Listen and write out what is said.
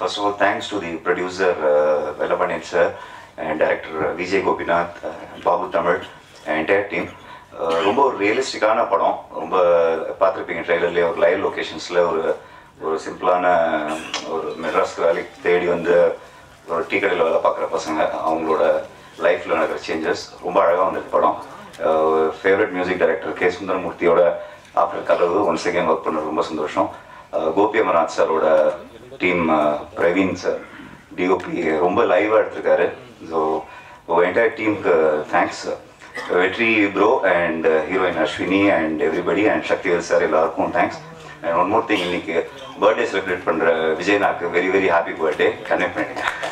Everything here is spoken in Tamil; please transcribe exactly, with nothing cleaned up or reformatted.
first of all, thanks to the producer uh, Velapanin sir and director Vijay Gopinath, uh, Babu Tamil, and entire team. ரொம்ப ஒரு ரியலிஸ்டிக்கான படம். ரொம்ப பார்த்துருப்பீங்க ட்ரெய்லர்லேயே ஒரு லைவ் லொக்கேஷன்ஸில் ஒரு ஒரு சிம்பிளான ஒரு மெட்ராஸ்க்கு வேலைக்கு தேடி வந்து ஒரு டீ கடையில் வேலை பார்க்குற பசங்க அவங்களோட லைஃப்பில் நடக்கிற சேஞ்சஸ் ரொம்ப அழகாக வந்தது படம். ஃபேவரட் மியூசிக் டைரக்டர் கே சுந்தரமூர்த்தியோட ஆஃப்டர் கதவு ஒன்ஸ் அகேன் ஒர்க் பண்ணது ரொம்ப சந்தோஷம். கோபி அமர்நாத் சாரோட டீம் பிரவீன் சார் டிஓபி ரொம்ப லைவாக எடுத்திருக்காரு. ஸோ என்டையர் டீமுக்கு thanks. Vetri bro and uh, heroine Ashwini and everybody and Shaktivel sir எல்லாருக்கும் thanks. And one more thing, இன்னைக்கு birthday celebrate பண்ற விஜய் நாக்கு very very happy birthday. Connect பண்ணிட்டேன்.